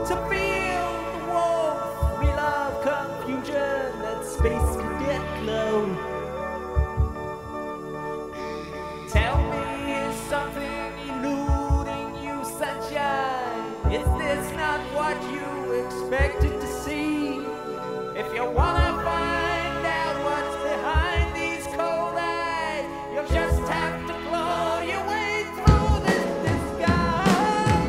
to feel the warmth, we love confusion, that space cadet glow. Tell me, is something eluding you, sunshine? Is this not what you expected to see? If you wanna find out what's behind these cold eyes, you'll just have to claw your way through this disguise.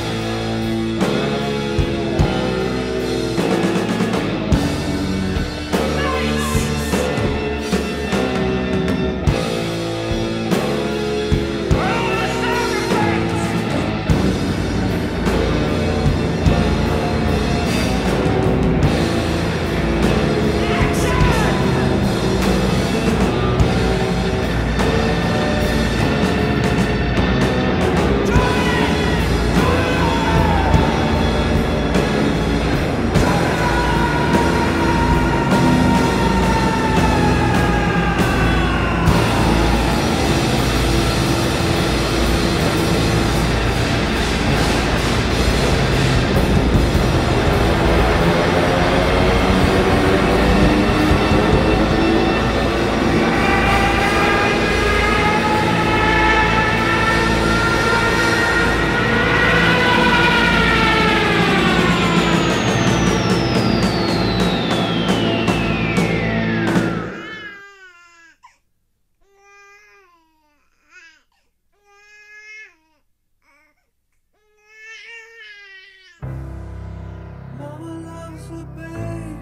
Mama loves her baby,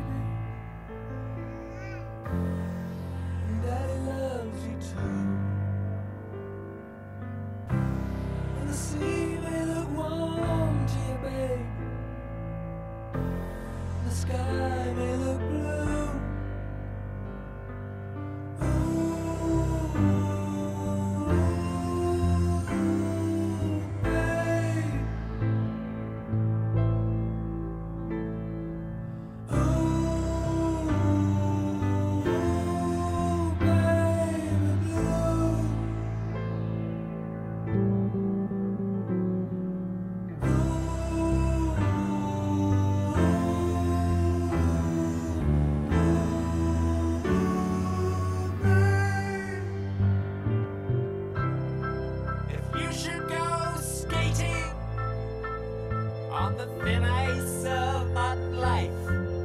and Daddy loves you too. And the sea may look warm to you, babe, and the sky may look blue. You should go skating on the thin ice of modern life,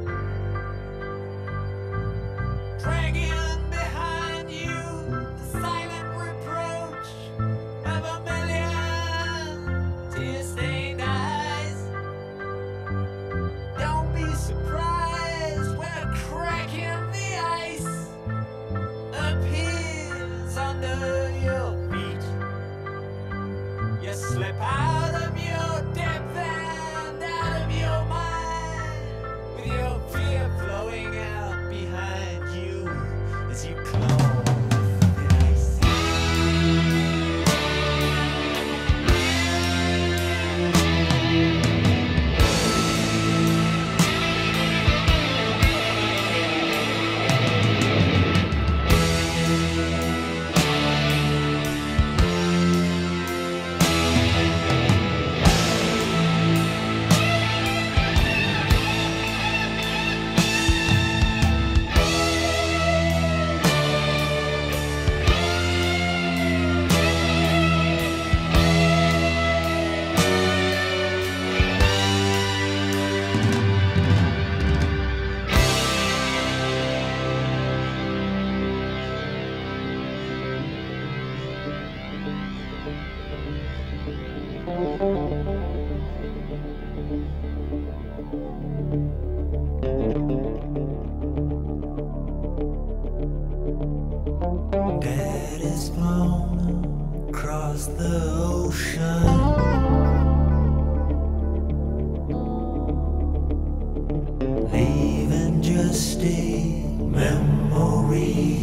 dragging behind you the silent reproach of a million tear-stained eyes. Don't be surprised when a crack in the ice appears under your feet. You slip out of your depth and out of your mind, with your fear flowing out behind you as you claw the ice. Dad is flown across the ocean, leaving just a memory.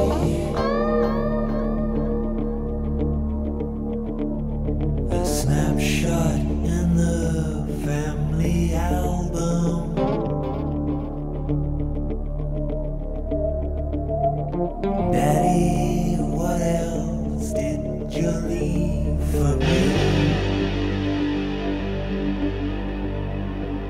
A snapshot in the family album. Daddy, what else did you leave for me?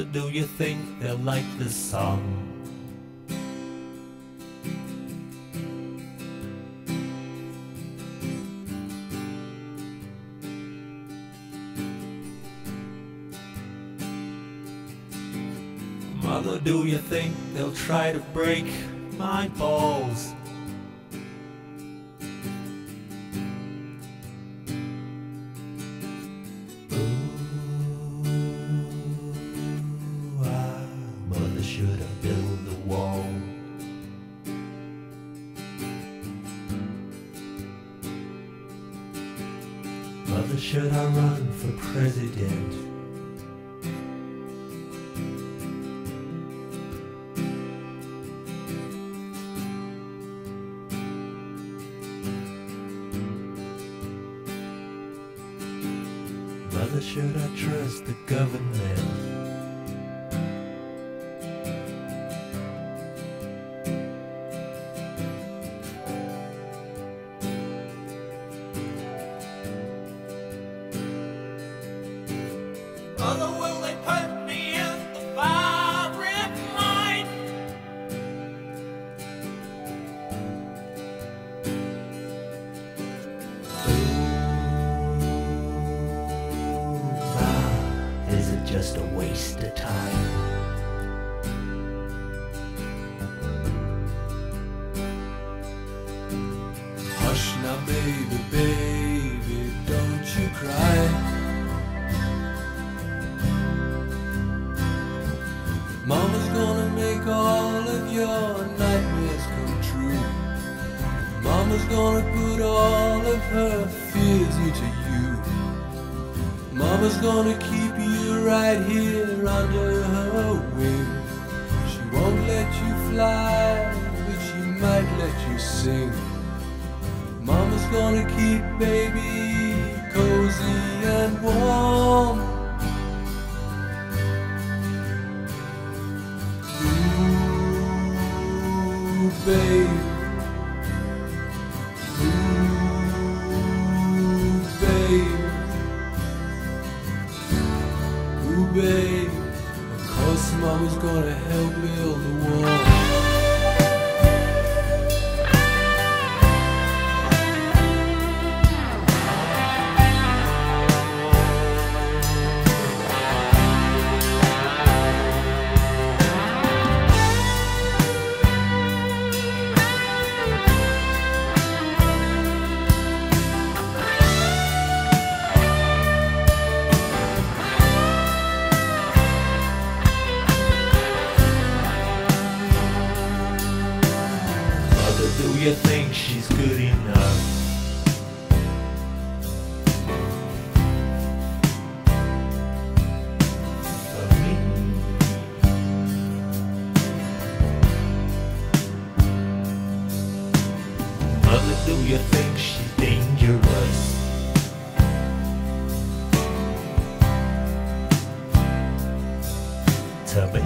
Mother, do you think they'll like this song? Mother, do you think they'll try to break my balls? Mother, should I build the wall? Mother, should I run for president? Mother, should I trust the government? Mother, will they put me in the firing line? Is it just a waste of time? Hush now, baby, baby, don't you cry. Mama's gonna make all of your nightmares come true. Mama's gonna put all of her fears into you. Mama's gonna keep you right here under her wing. She won't let you fly, but she might let you sing. Mama's gonna keep baby cozy and warm. Ooh, babe. Ooh, babe. Ooh, babe. Of course Mama's gonna help build the wall. Do you think she's good enough? For me? Mother, do you think she's dangerous? To me?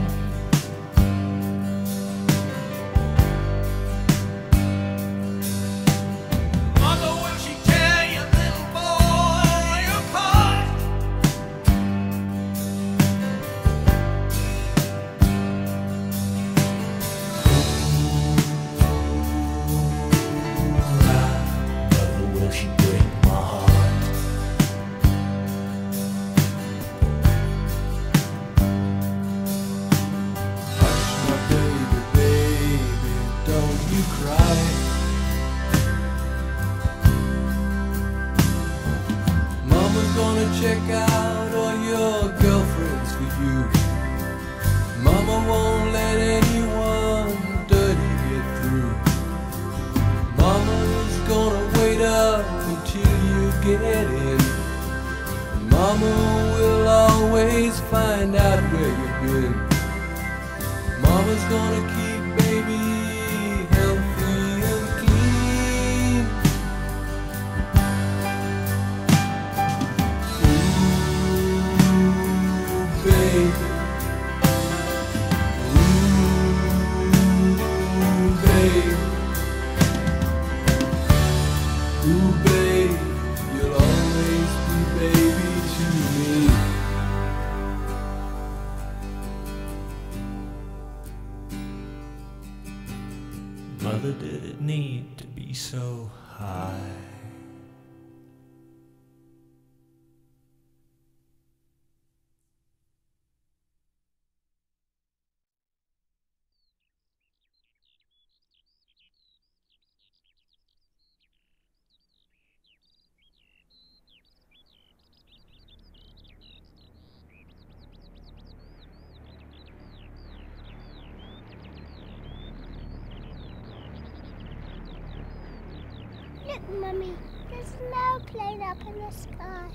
Check out all your girlfriends for you. Mama won't let anyone dirty get through. Mama's gonna wait up until you get in. Mama will always find out where you've been. Mama's gonna keep baby healthy and clean. Baby. Ooh, baby. Ooh, baby, you'll always be baby to me. Mother, did it need to be so high? Look, Mummy, there's no plane up in the sky.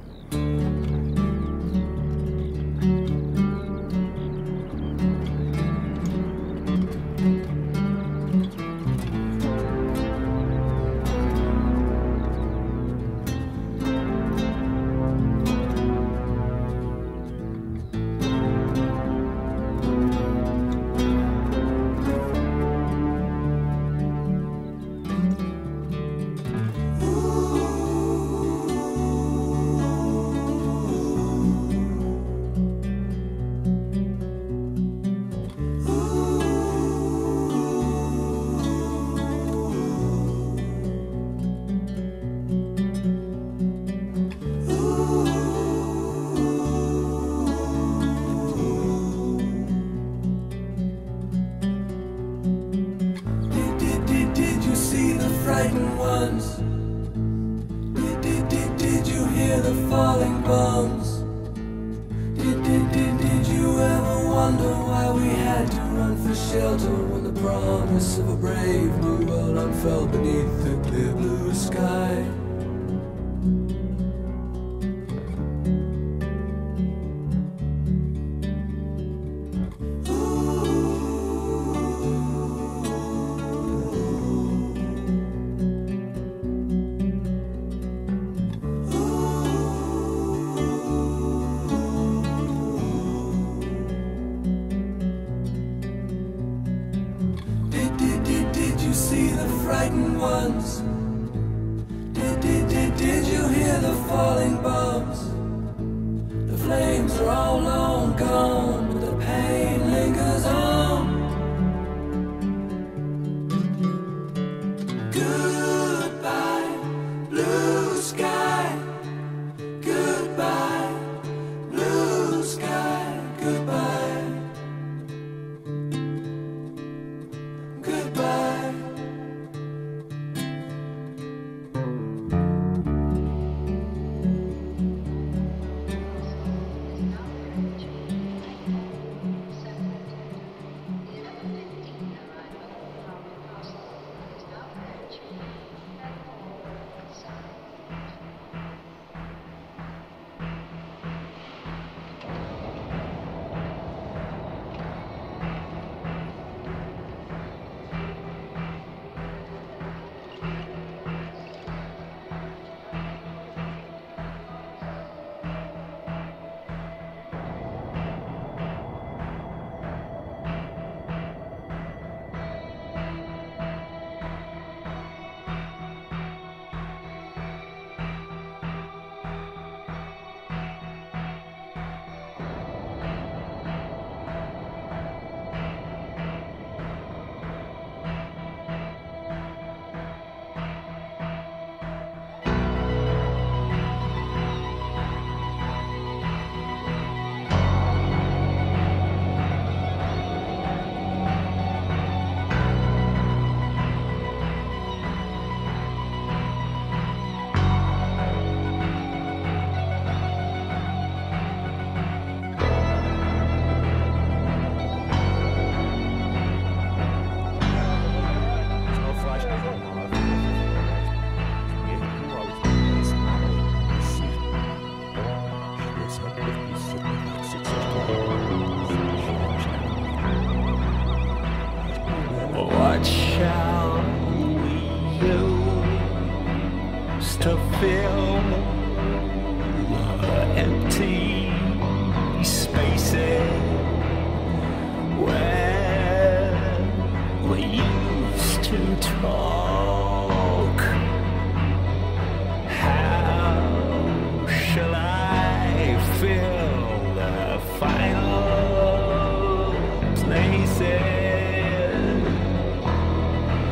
Frightened ones. Did you hear the falling bombs? Did you ever wonder why we had to run for shelter when the promise of a brave new world unfurled beneath the clear blue sky? Did you see the frightened ones? Did you hear the falling bombs? The flames are all long gone, but the pain lingers on. Goodbye, blue sky. Goodbye, blue sky. Goodbye. Goodbye. What shall we use to fill the empty spaces where we used to talk? How shall I fill the final places?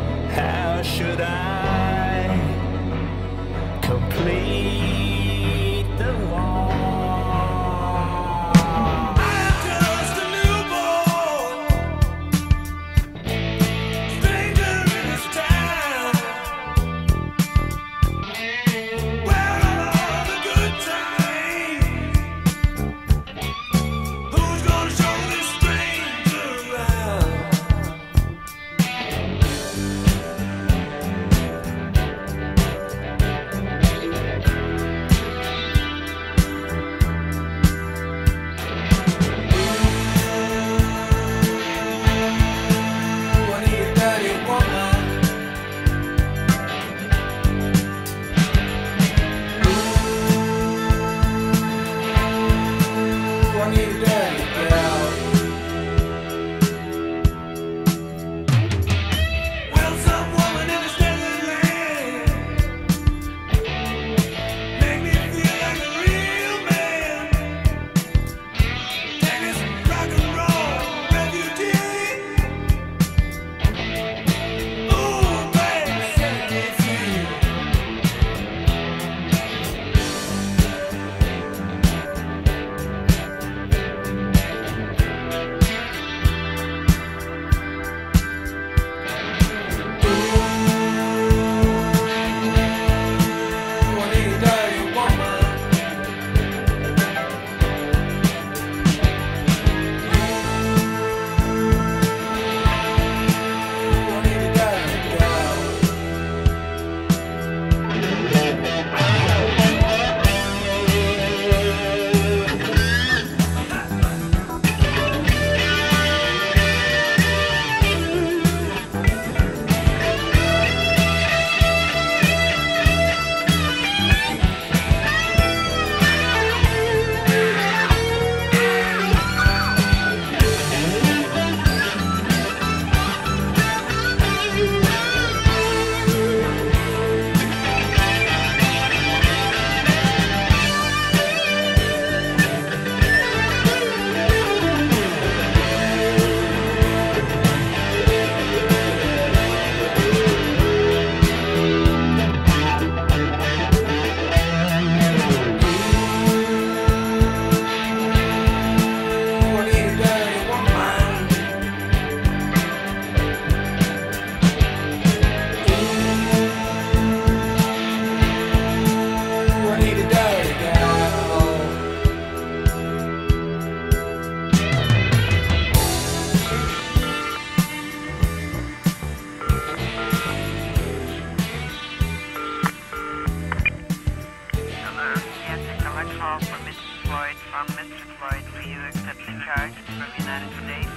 United States.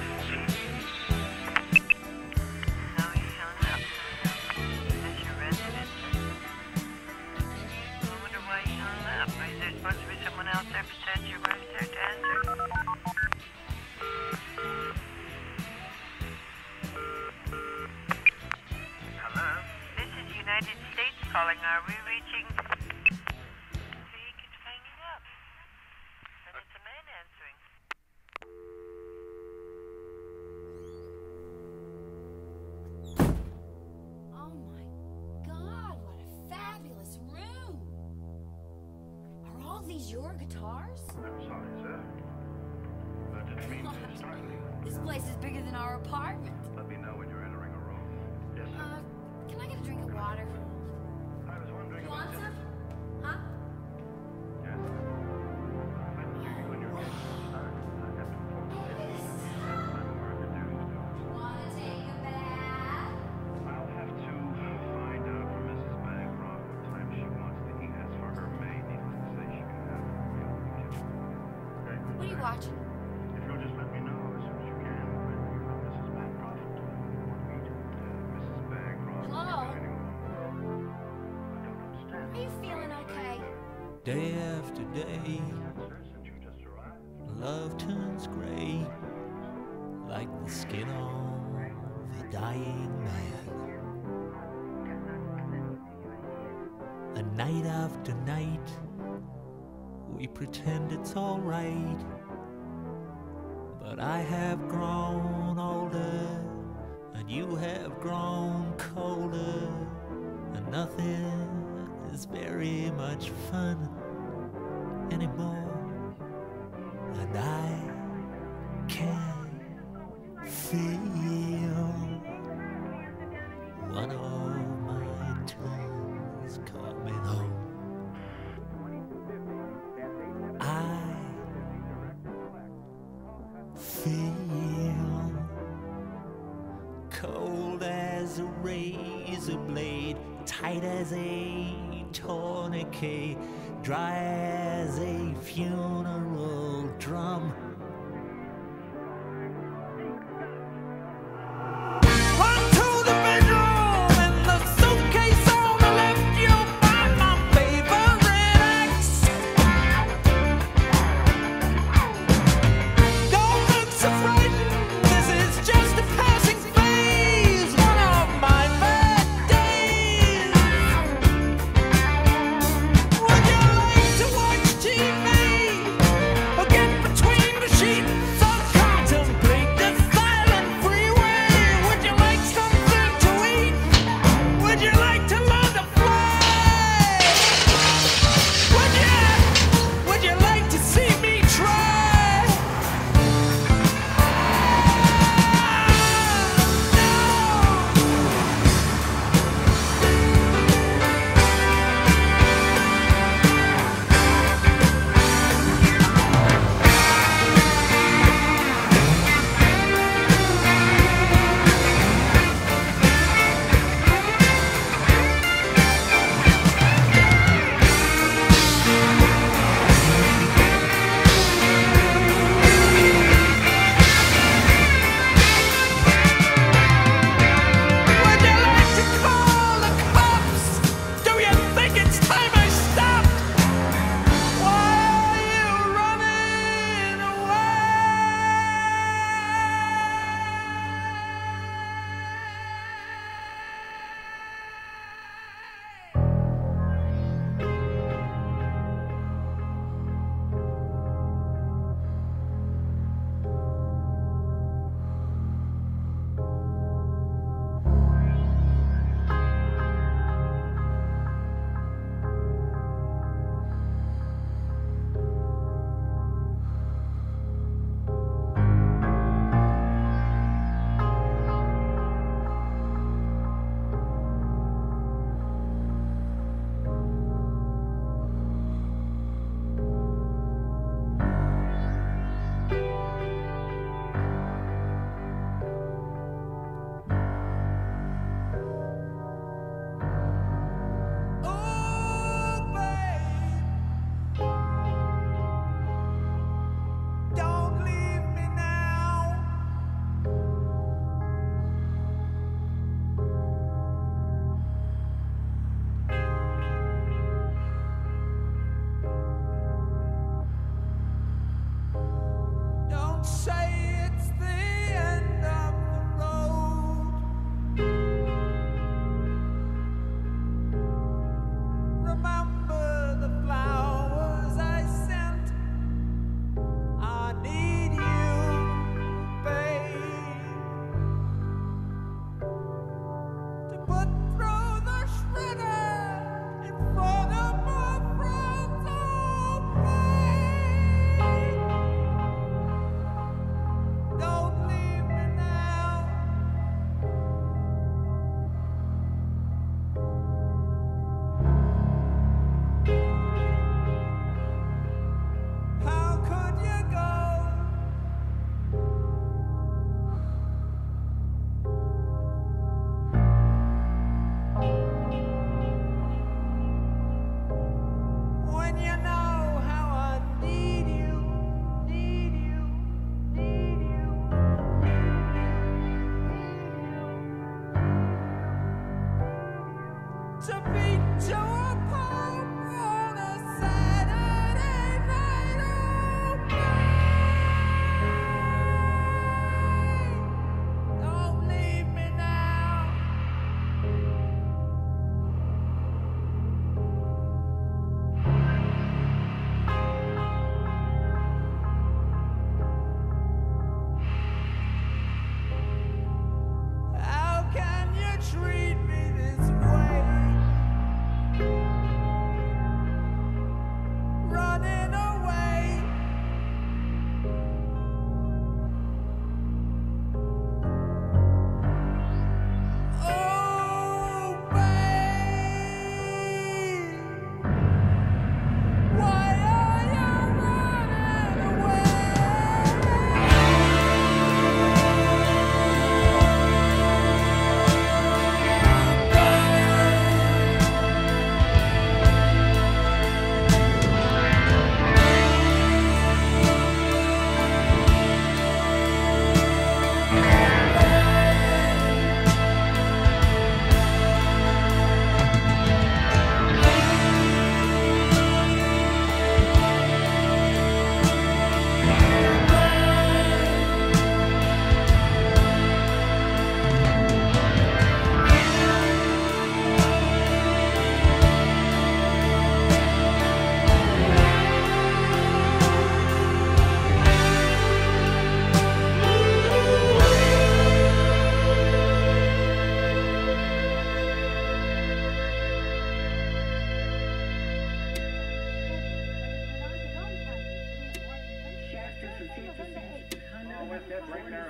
No, he's hung up. Is this your residence? I wonder why he hung up. Is there supposed to be someone else there besides your wife there to answer? Hello? This is United States calling. Are we reaching? See, he keeps hanging up. And it's a man answering. Oh my God, what a fabulous room! Are all these your guitars? I'm sorry, sir. I didn't mean to startle you. This place is bigger than our apartment. Let me know when you're entering a room. Yes, sir. Can I get a drink of water? I was wondering You about want this. some? Huh? Yes. I will hear you when you're ready to start. I have to inform you. I'm more introduced to. Wanna take a bath? I'll have to find out from Mrs. Bancroft what time she wants to eat. As for her maid, needless to say, she can have her meal in the kitchen. Okay? What are you watching? If you'll just let me know as soon as you can when you're with Mrs. Bancroft. Meet Mrs. Bancroft. Hello? I don't understand. Are you feeling okay? Day after day, Sir, since you just arrived. love turns gray, like the skin on the dying man. And night after night, we pretend it's all right. But I have grown older, and you have grown colder, and nothing is very much fun anymore. And I can feel one of my toes coming home. I feel cold as a razor blade, tight as a tourniquet, dry as a funeral drum. Run to the bedroom and the suitcase on the left, you'll find my favorite ex. Don't look so frightened, this is just a passing phase, one of my bad days. Would you like to watch TV or get between the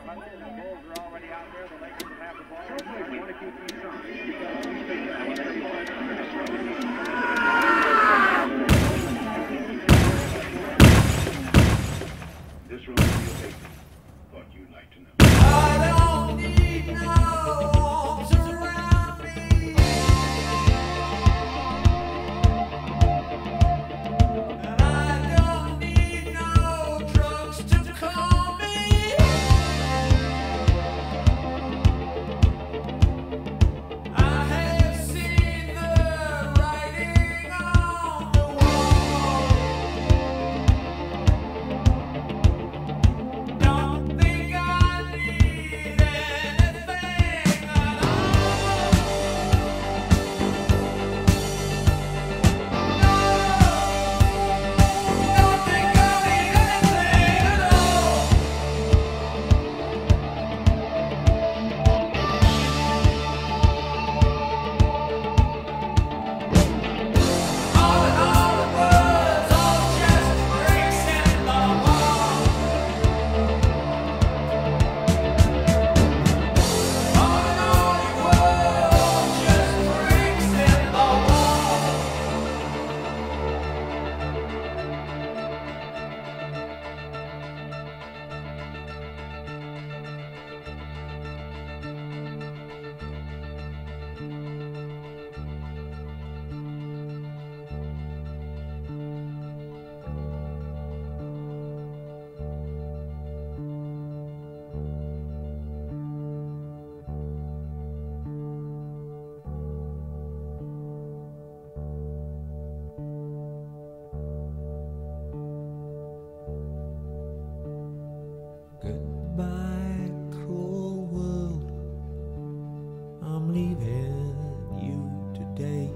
This room is your paper. Thought you'd like to know. I don't need no arms around me. And I don't need no drugs to calm me. I have seen the writing on the wall. Don't think I need anything at all. No, don't think I need anything at all. All in all, it was all just bricks in the wall. All in all, it was just bricks in the wall. Goodbye, cruel world. I'm leaving you today.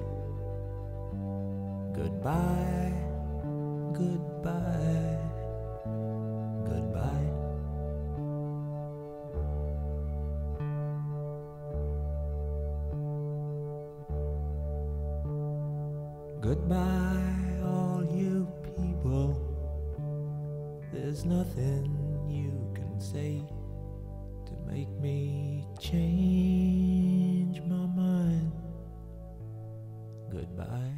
Goodbye, goodbye, goodbye. Goodbye, all you people. There's nothing you can say to make me change my mind. Goodbye.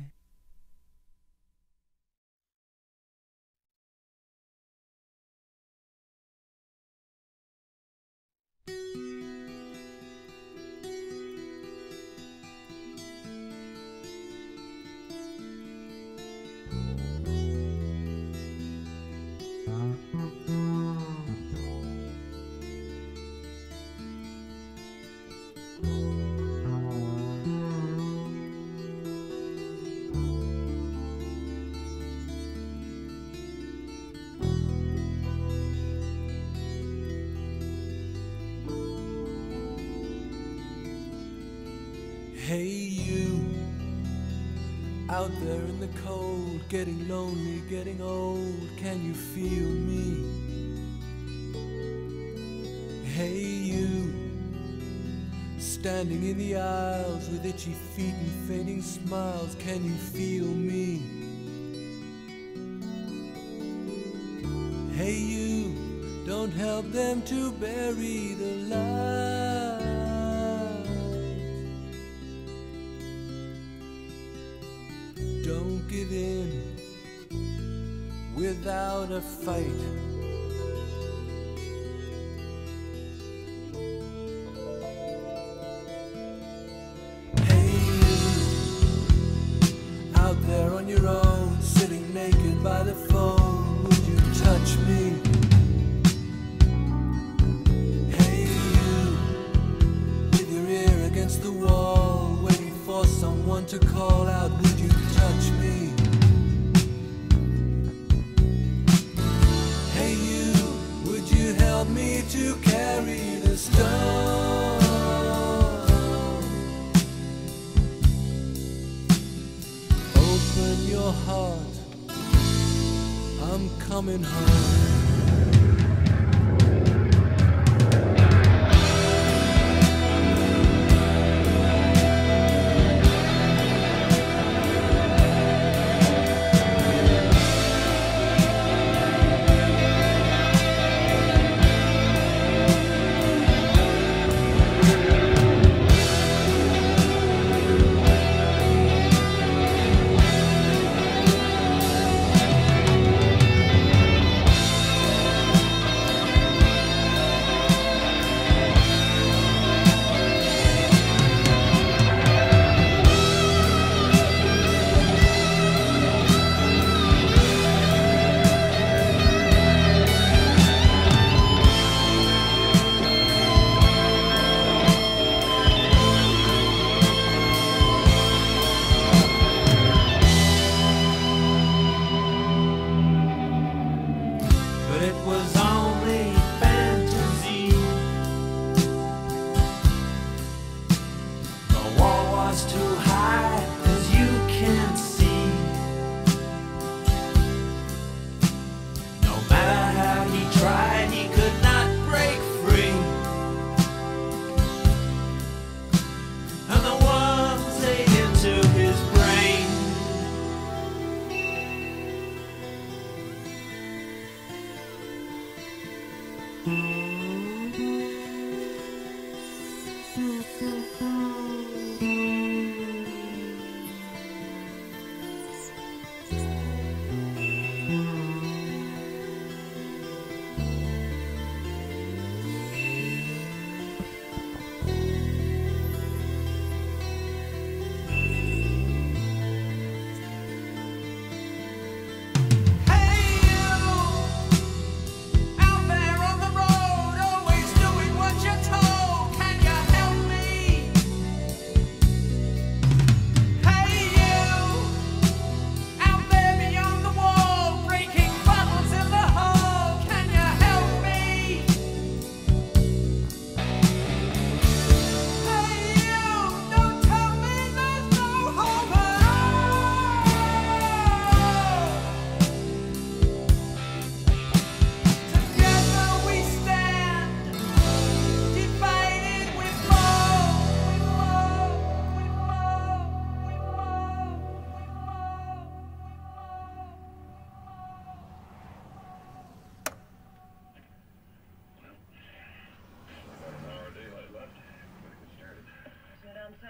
Hey you, out there in the cold, getting lonely, getting old, can you feel me? Hey you, standing in the aisles with itchy feet and fainting smiles, can you feel me? Hey you, don't help them to bury the light. Don't give in without a fight. Hey you, out there on your own, sitting naked by the phone, would you touch me? Hey you, with your ear against the wall, waiting for someone to call out, would you touch me? Hey you, would you help me to carry the stone? Open your heart, I'm coming home.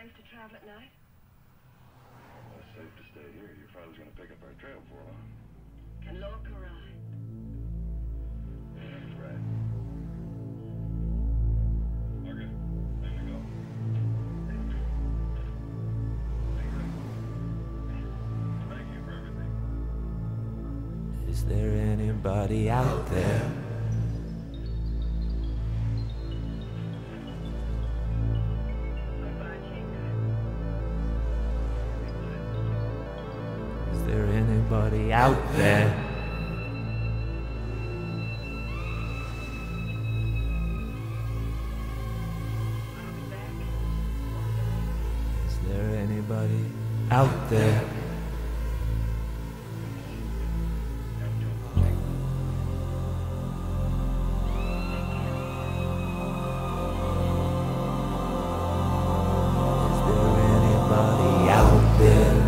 safe to travel at night? Well, it's safe to stay here. Your father's gonna pick up our trail before long. Can Lorca ride? That's right. Okay, time to go. Thank you for everything. Is there anybody out there? Is there anybody out there? Is there anybody out there? Is there anybody out there?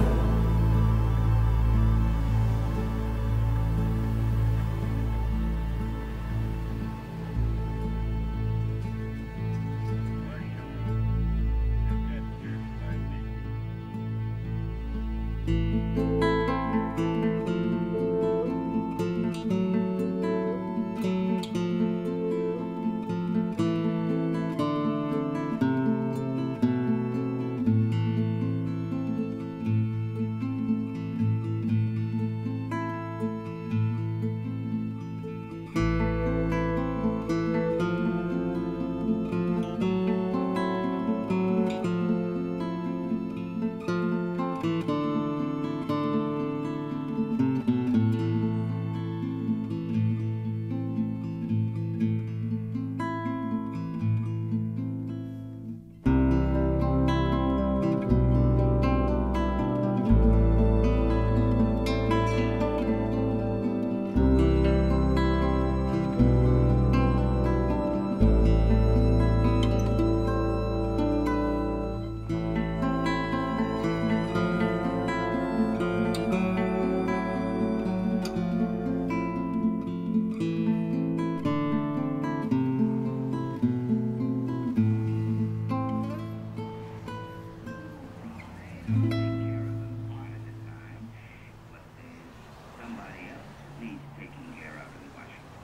Somebody else needs taking care of in Washington.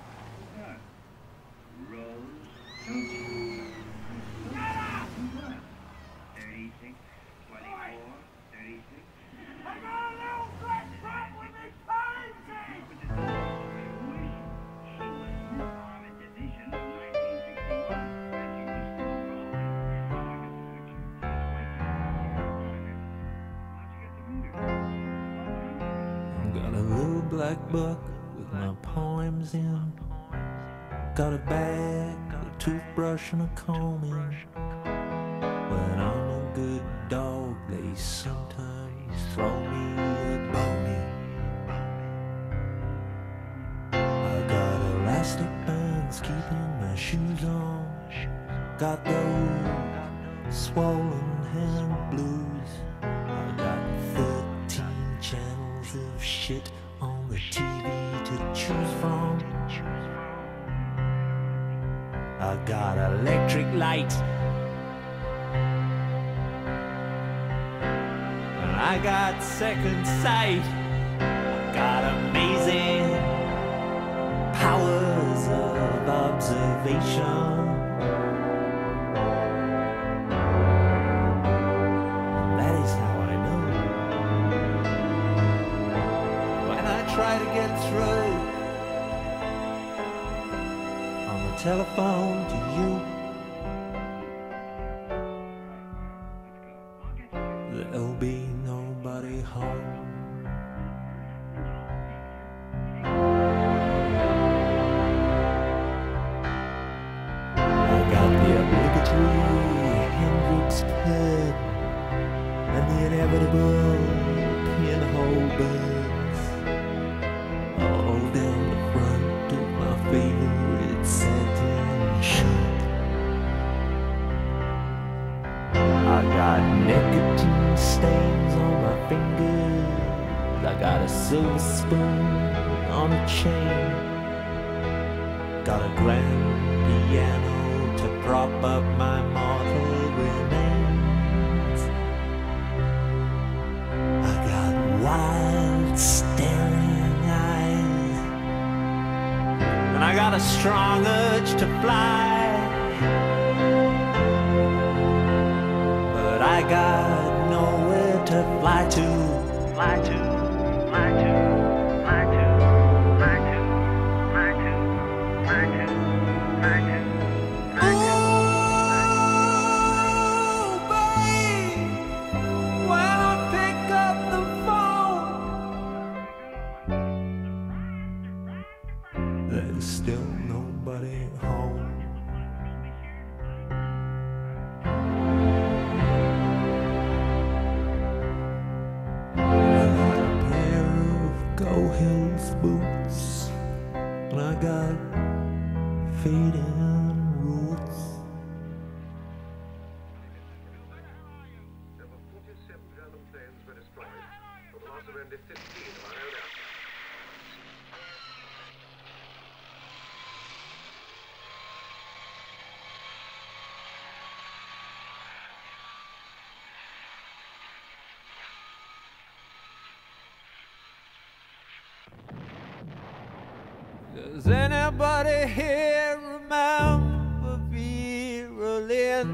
Rose, don't you? 36, 24, 36. I got a little black truck with me, Pansy! She was on a division of 1961, and she was still growing. I've got a little black book with my poems in. Got a bag, a toothbrush and a comb in. When I'm a good dog, they sometimes throw me a bone. I got elastic bands keeping my shoes on. Got those swollen hand blues. I got 13 channels of shit on the TV to choose from. I got electric light. I got second sight. I got amazing powers of observation. That is how I know. When I try to get through on the telephone to you, there'll be nobody home. I got the obligatory Hendrix pen and the inevitable pinhole buds all down the front of my favorite satin shirt. I got nicotine stains on my fingers. I got a silver spoon on a chain. Got a grand piano to prop up my mortal remains. strong urge to fly, but I got nowhere to fly to, fly to, fly to, fly to, fly to, fly to, fly to, fly to. There's still nobody home. I got a pair of Go Hills boots, and I got fading roots. There were 47 German planes were destroyed, for the loss of only 15 of our own aircraft. Does anybody here remember Vera Lynn?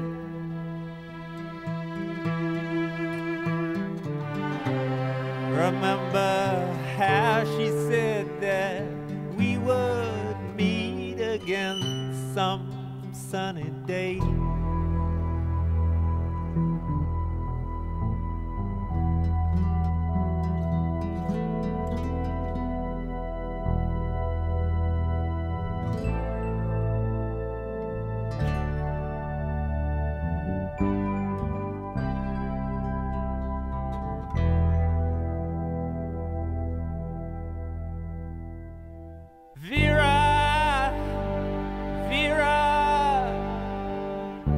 Remember how she said that we would meet again some sunny day? Vera, Vera,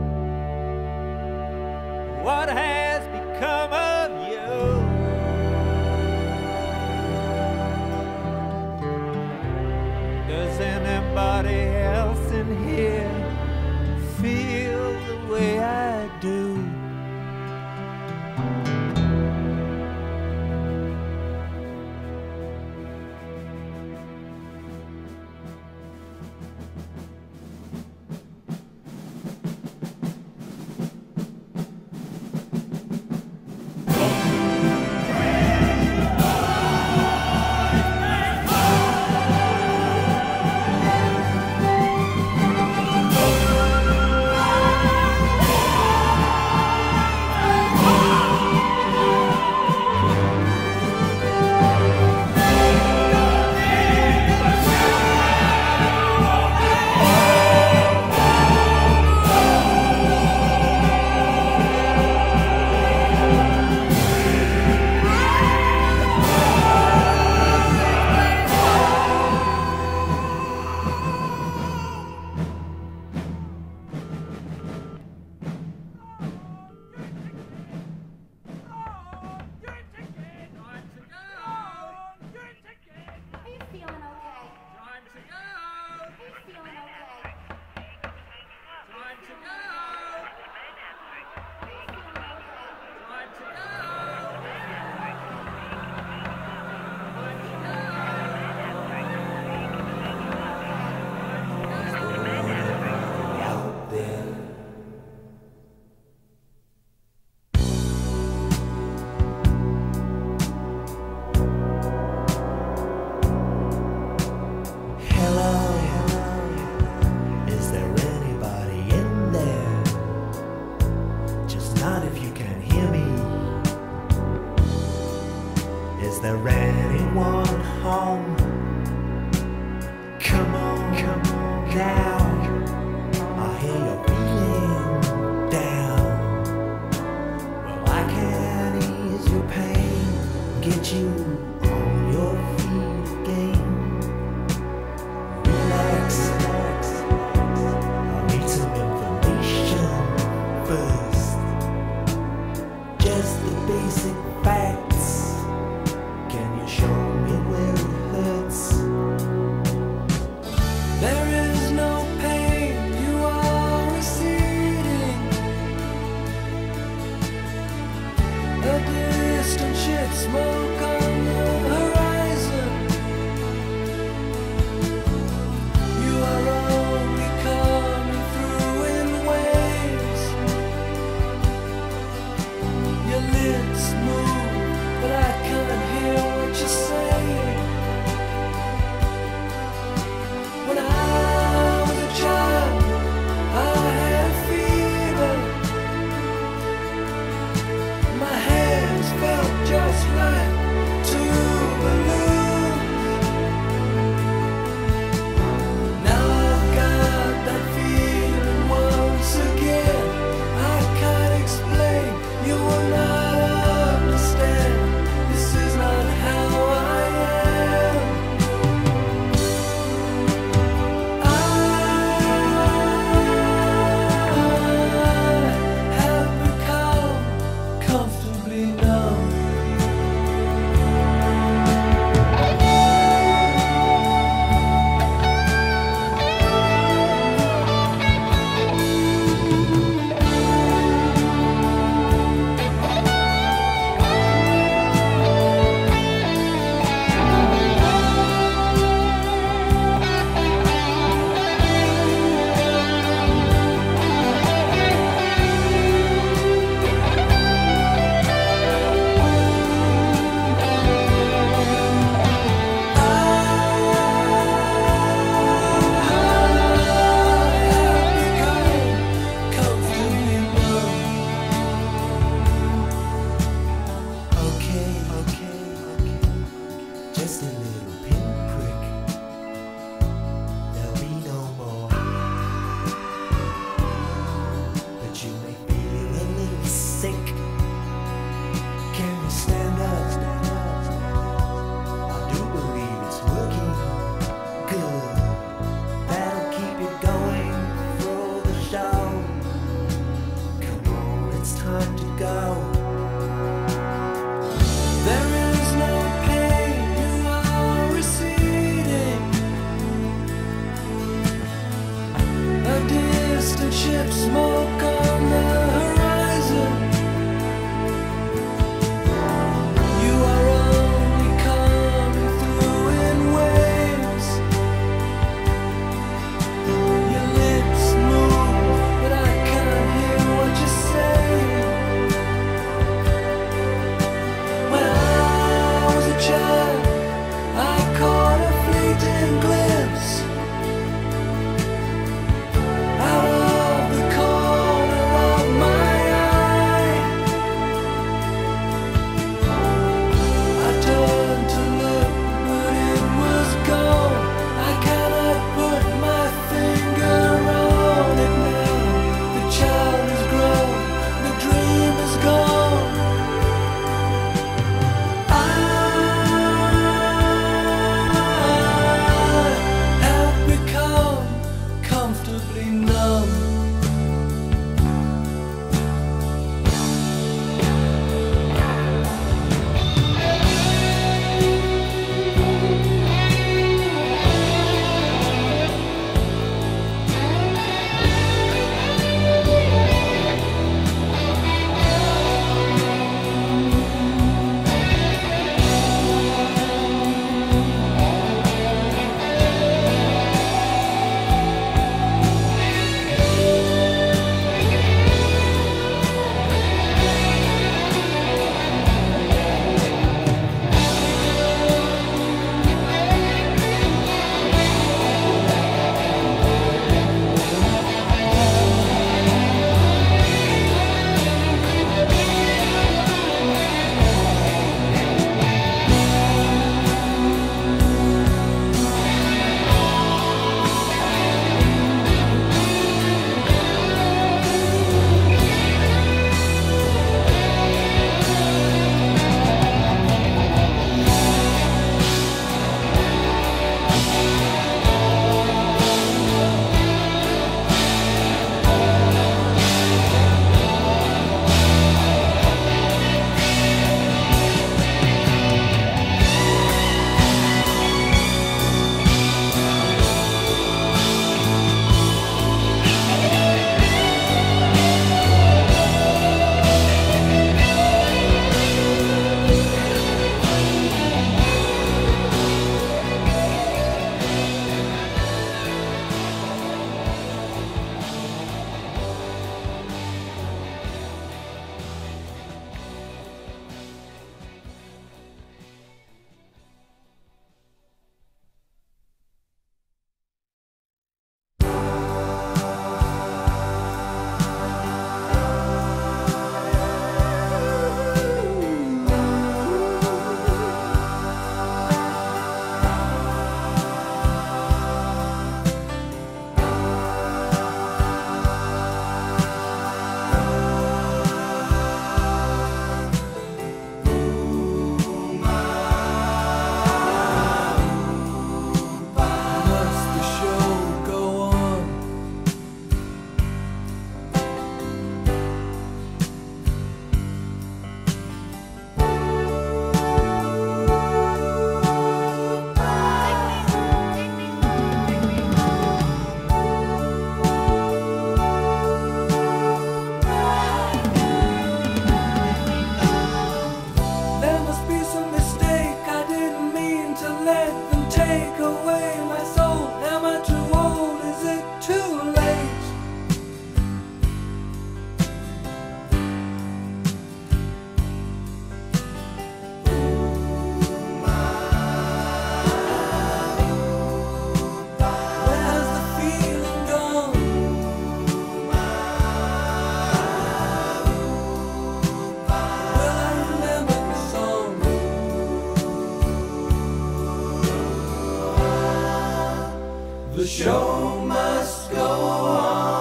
show must go on.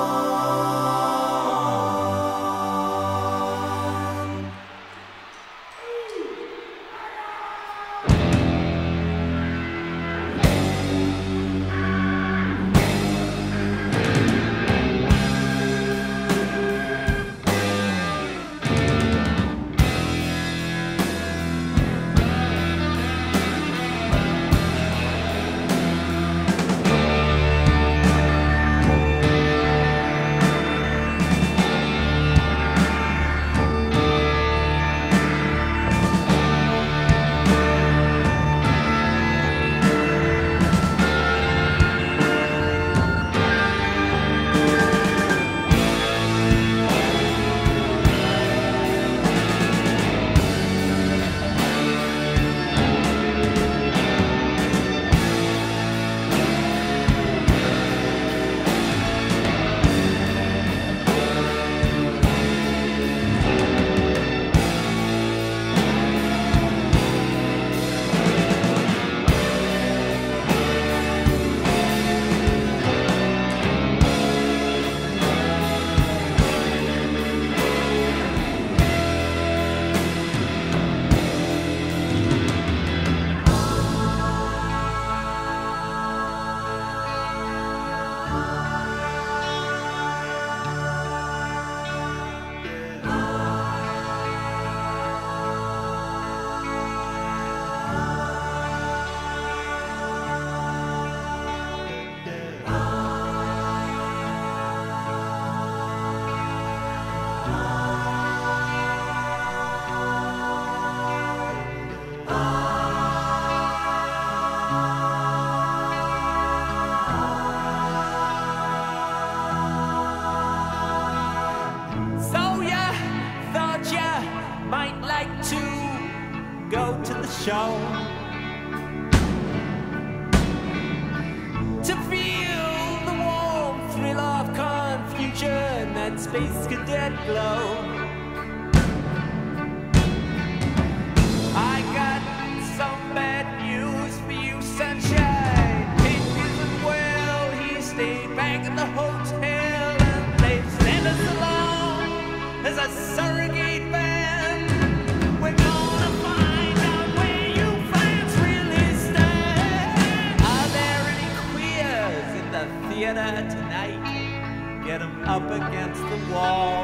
Show to feel the warm thrill of confusion, that space cadet glow. I got some bad news for you, sunshine. It isn't well. He stayed back at the hotel and they sent us along as a surrogate band. We're gonna find out where you fans really stand. Are there any queers in the theater tonight? Get them up against the wall.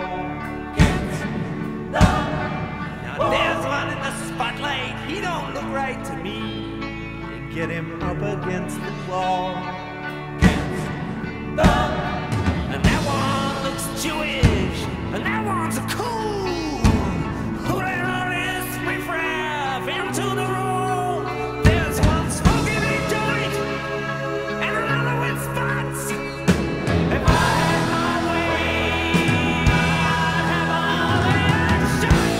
Now there's one in the spotlight. He don't look right to me. Get him up against the wall. And that one looks Jewish. And that one's a cool. Who the hell is riffraff into the room? There's one smoking a joint and another with spots. If I had my way, I'd have all that shot.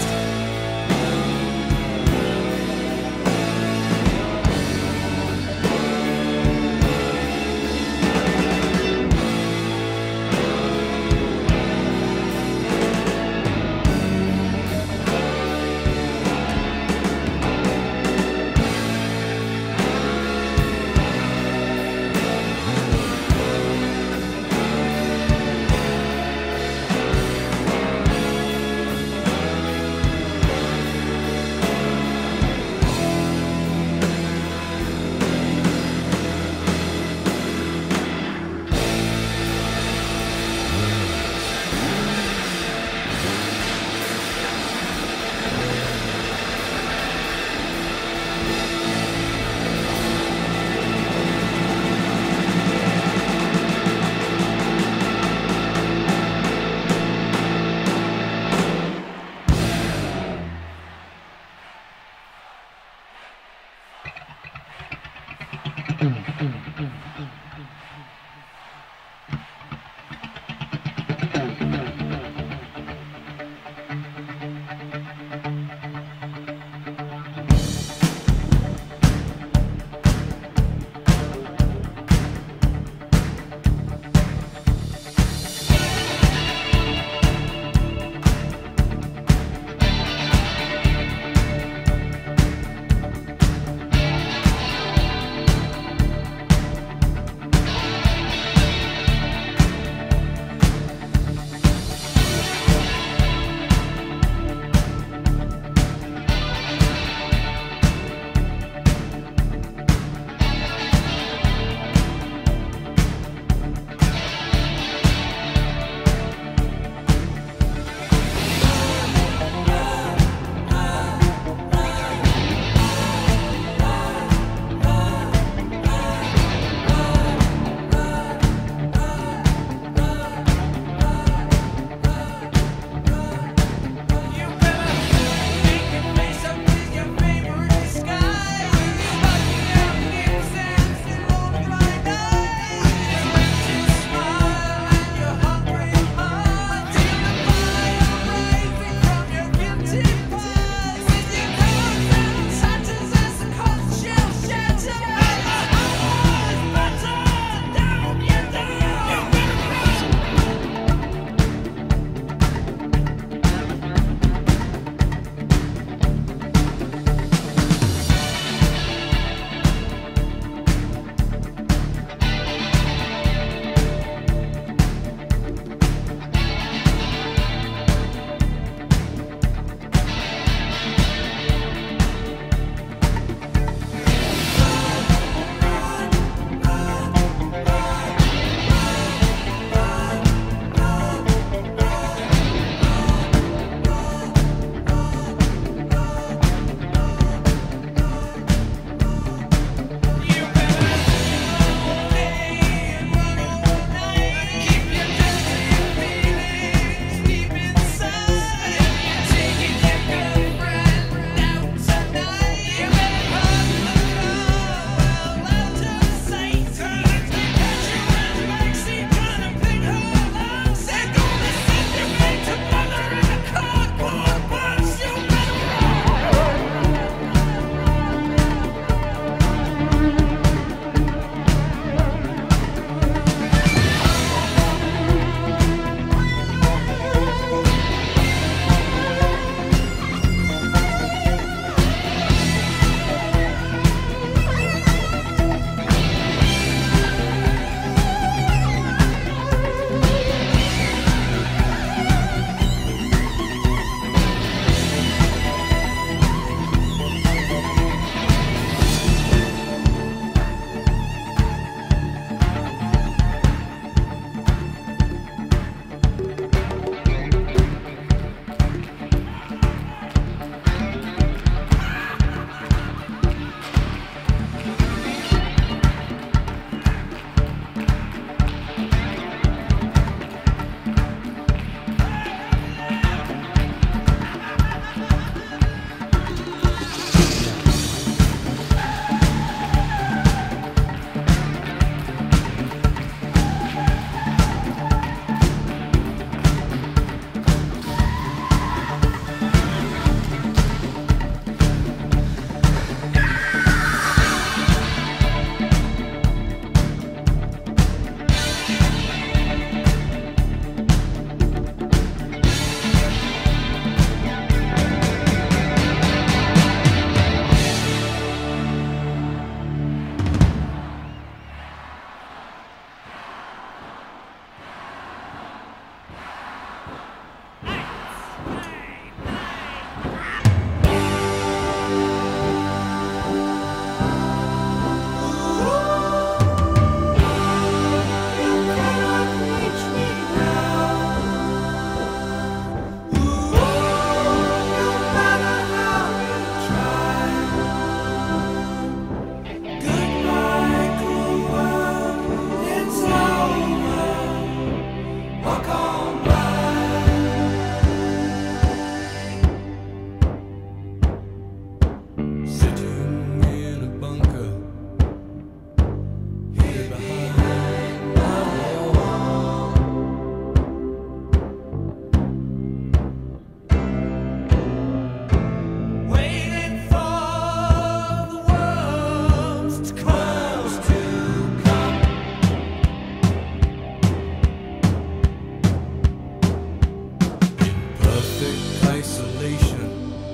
perfect isolation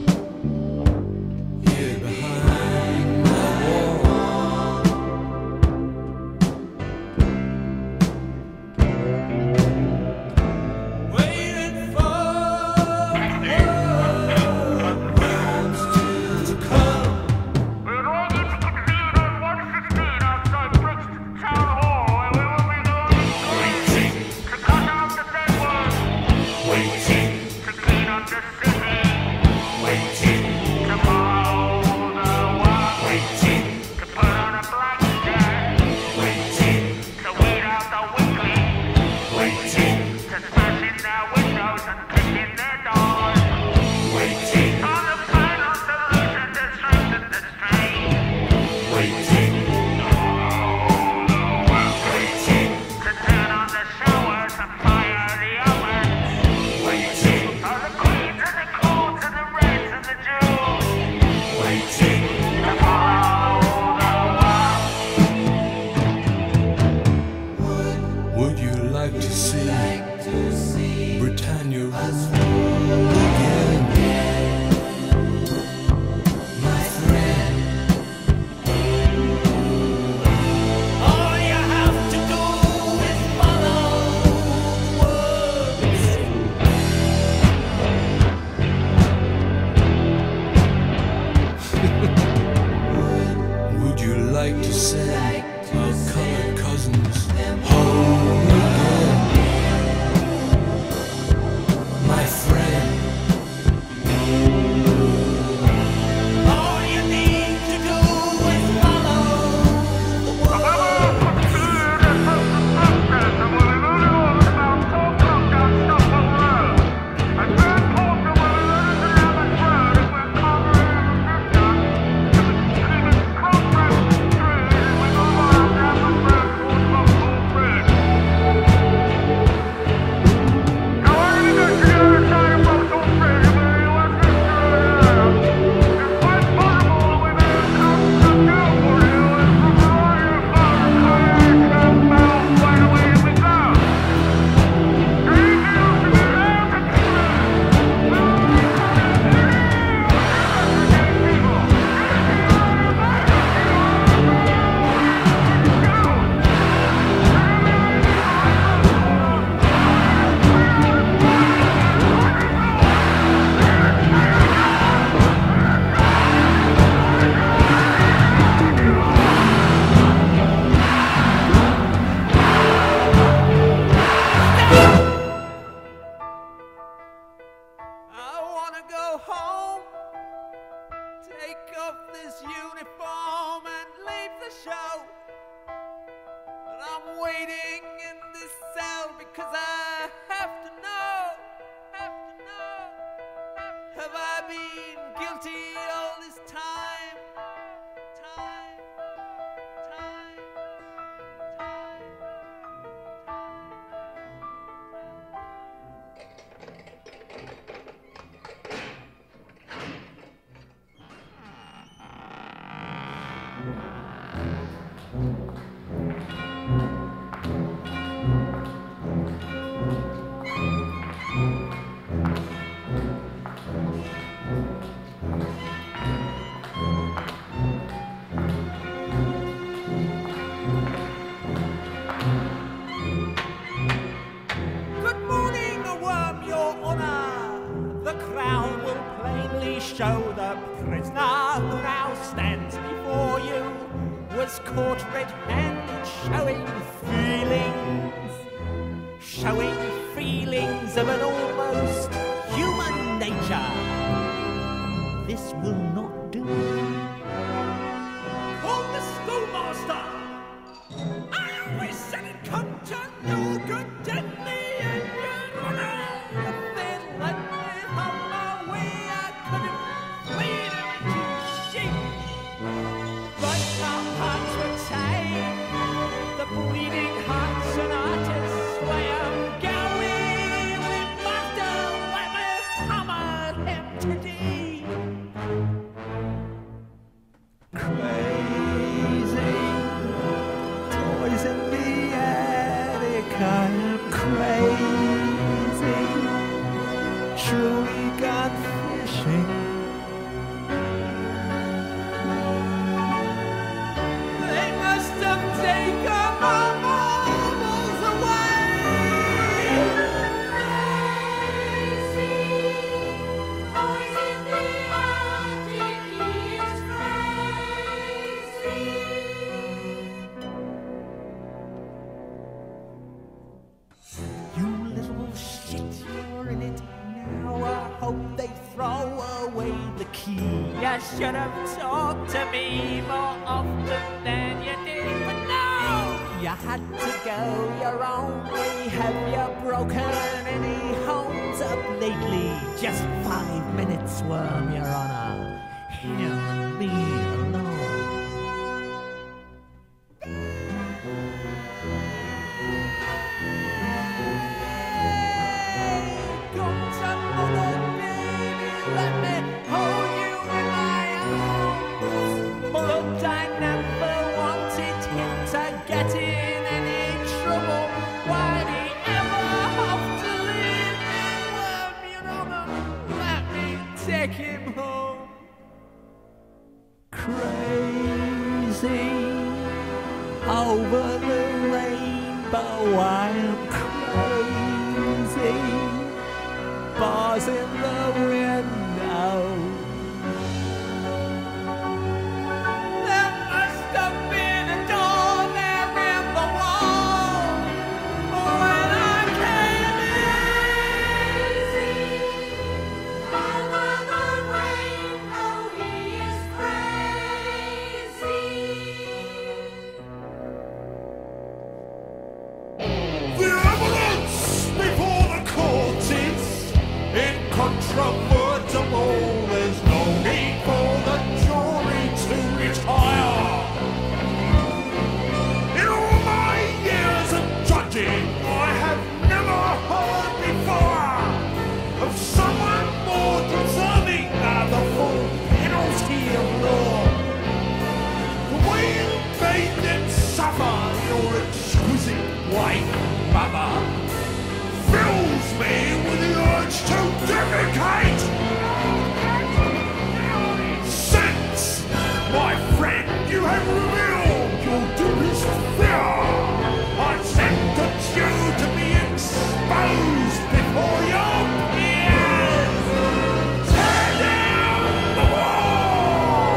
here behind my wall. Waiting for words to come. We'll all get to convene on 115 outside Brixton Town Hall, and we will be going to cut out the dead ones, to clean up the city, to mow the walls, to put on a black cat, to weed out the weaklings, to smash in their windows and kick in their doors, on the final solution to strengthen the strain, to turn on the showers and fire the ovens, for the queens and the cool to the reds and the jewels, to follow the wall. Would you like to see Britannia rule again? My friend, all you have to do is follow words. Would you like to send our colored cousins home again? My friend, all you need to do is follow the words. I wanna go home, take off this uniform and leave the show. But I'm waiting in this cell because I have to know, have I been guilty all this time? Good morning, worm, your honor. The crown will plainly show the prisoner who now stands before you was caught red-handed showing feelings of an almost human nature. This will not do. Call the schoolmaster! I always said it come to no good, deadly, and your honor. If they'd let me on my way, I could have played them into sheep. But our hearts were tied, the bleeding hearts and artists sway 'em going. We must truly gone fishing. They must have taken my marbles away. Boys in the Arctic, he is crazy. You little shit, you're in it now. I hope they throw away the key. You should have talked to me more often than you did, but no! You had to go your own way. Have you broken any homes up lately? Just 5 minutes, Worm, Your Honor. Him and me alone. Come to mother, baby, let me hold you in my arms. But I never wanted him to get in any trouble. Why'd he ever have to leave me? Worm, Your Honor, let me take him home. Crazy over the rainbow, I am crazy. Bars in the window. There must have been a door there in the wall when I came in. Over the rainbow, he is crazy. The evidence before the court is incontrovertible. There's no need for the jury to retire. In all my years of judging, I have never heard before of someone more deserving of the full penalty of law. The way you made them suffer, your exquisite wife, mother, fills me with the urge to defecate. Since, my friend, you have revealed your deepest fear, I sentence you to be exposed before your peers. Tear down the wall.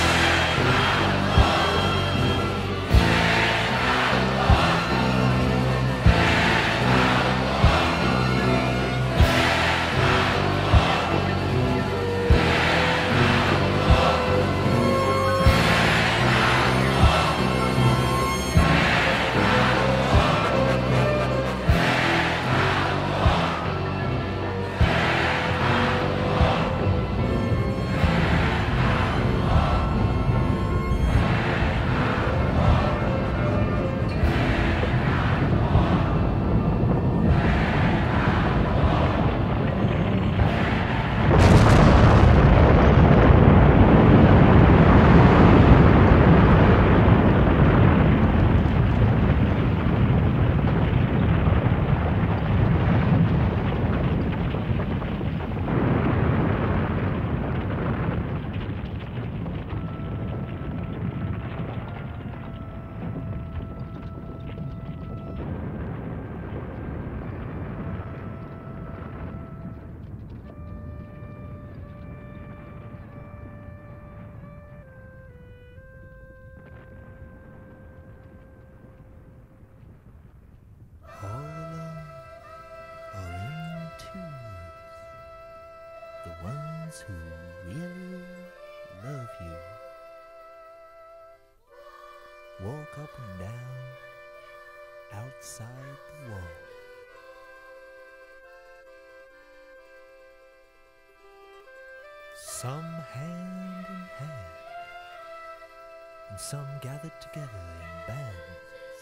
All alone or in twos, the ones who really love you walk up and down outside the wall. Some hand in hand, and some gathered together in bands.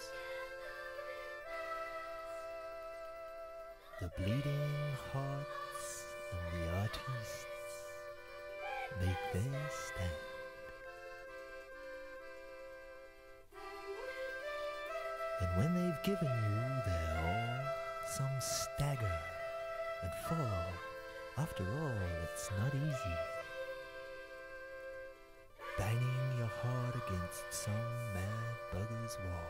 The bleeding hearts and the artists make their stand. And when they've given you their all, some stagger and fall After all, it's not easy. Banging your heart against some mad bugger's wall.